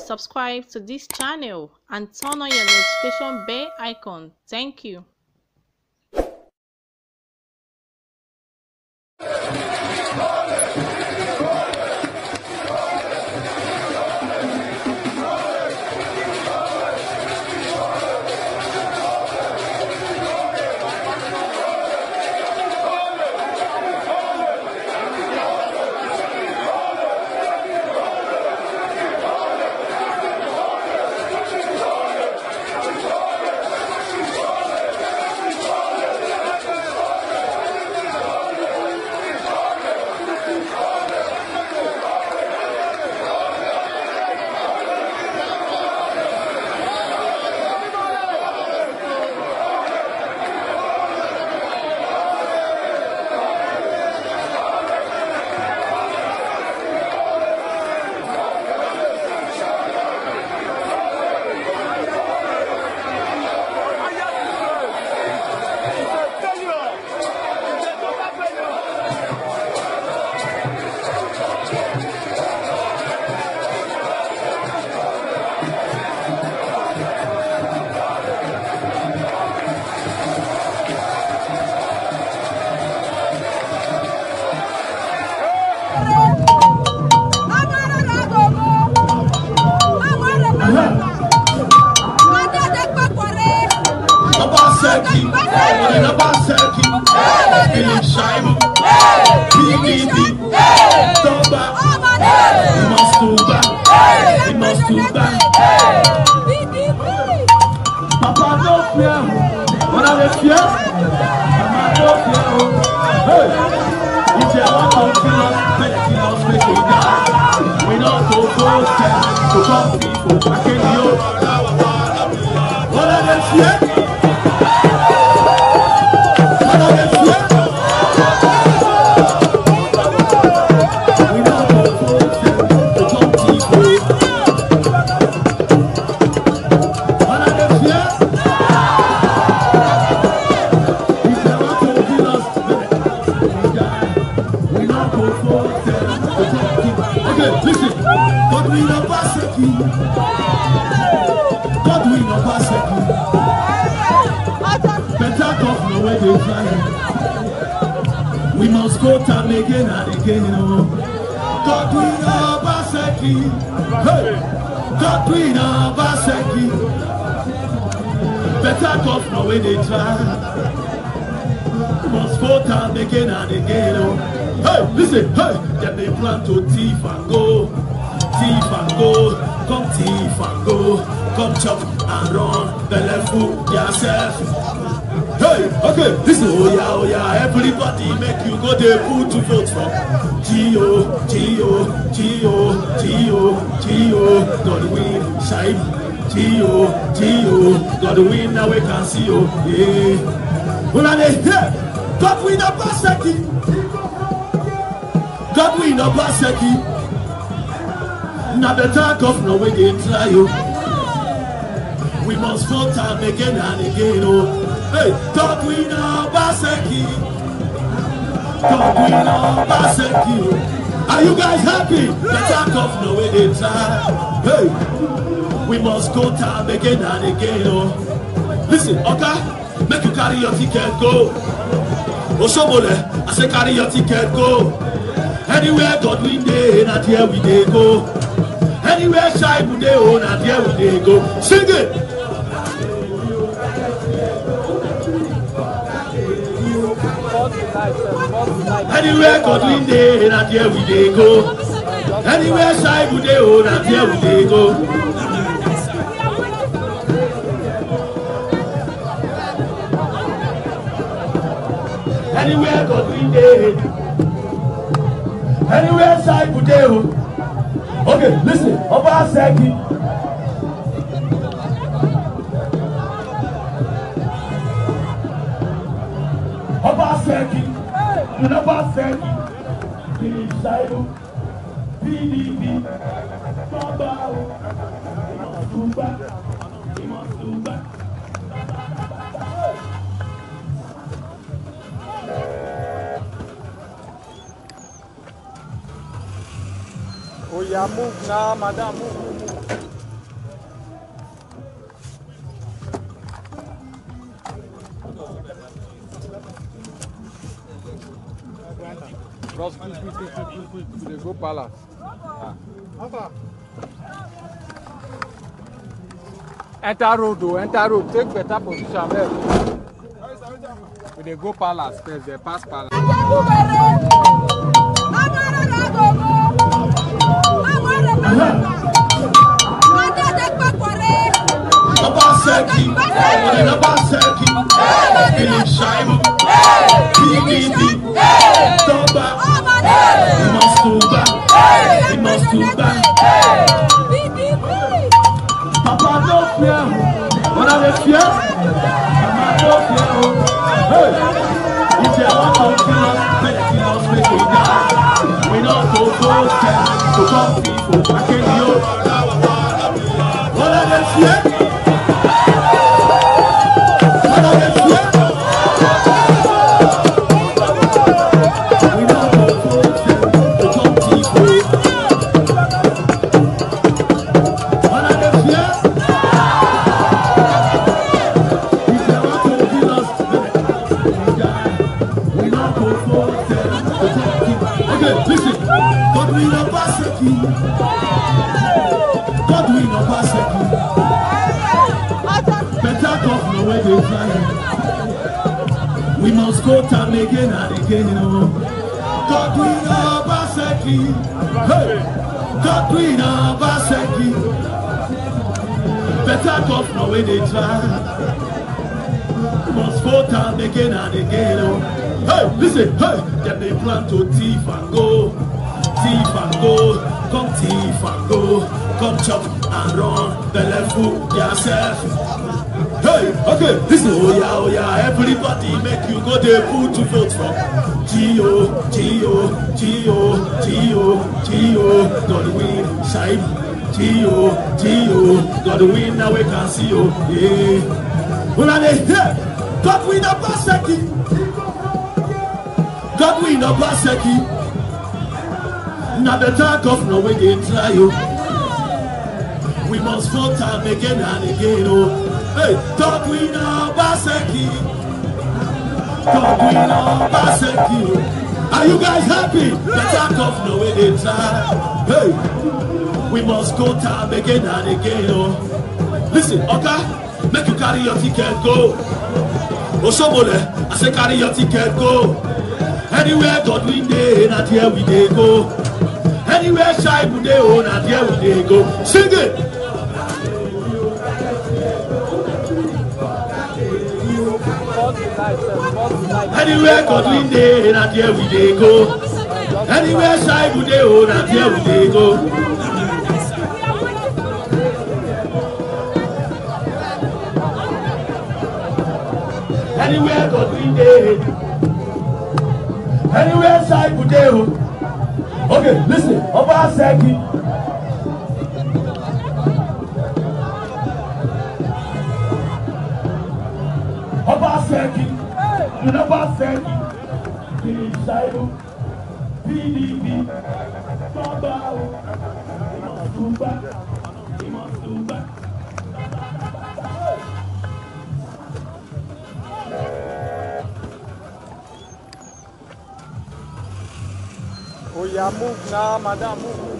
subscribe to this channel and turn on your notification bell icon. Thank you. We must go time again and again. God we know Baseki. Hey, God we know Baseki. Better come from where they try. We must go time again and again. Hey, listen, hey, then they plan to thief and go, come thief and go, come chop and run, belly full yourself. Hey, okay, listen, oh yeah, everybody make you go there, put to vote for Gio, God win, shine, Gio, God win, now we can see you, yeah. When I hear, God win a Baseki, God win a Baseki, now the talk of no way they try you. We must vote time again and again, oh. Hey, God we know Baseki. God we know Baseki. Are you guys happy? The talk of no way they try. Hey, we must go time again and again, oh. Listen, okay, make you carry your ticket, go. Oshobole, I say carry your ticket, go. Anywhere God we dey, and here we dey go. Anywhere shy we dey, oh, and here we dey go. Sing it. Anywhere God we dey, and here we dey go. Anywhere side we dey, oh, and here we dey go. Anywhere God we dey, anywhere side we dey, oh. Okay, listen, Obaseki. You never said PDP, he must do back. Oh yeah, move now, madam, move. Cross quick. They go palace. Enter road, take better position there. They go palace first, they pass palace. Papa, don't fear. What are they fear? Mama, don't fear. Hey, if you want to kill us, make we die. We not go to come people. I can't hear. What are they fear? What are they fear? We not go to come people. What are they fear? Listen, God will not pass a key. God will not pass a key. Better talk no way they try. We must go time again and again. God will not pass a key. Hey, God will not pass a key. Better talk no way they try. We must go time again and again. Hey, listen, hey, them they plan to thief and go, come thief and go, come chop and run, the left foot yourself. Hey, okay, listen, oh yeah, everybody make you go there, put to vote for Gio, God win, shine, Gio, God win, now we can see you, yeah. When are they here? God win a Baseki. God will not pass a key. Now the talk of no way they try you. We must vote time again and again. Oh, hey, God will not pass a key. God will not pass a key. Are you guys happy? The talk of no way they try. Hey, we must go time again and again. Oh, listen, okay, make you carry your ticket, go. Oshomole, I say carry your ticket, go. Anywhere God we dey, and here we dey go. Anywhere shy we dey, oh, and here we dey go. Sing it. Anywhere God we dey, and here we dey go. Anywhere shy we dey, oh, and here we dey go. Anywhere God we dey. Anywhere side would do. Okay, listen. Obaseki. You never said PDP. Oh yeah, move now, madam, move.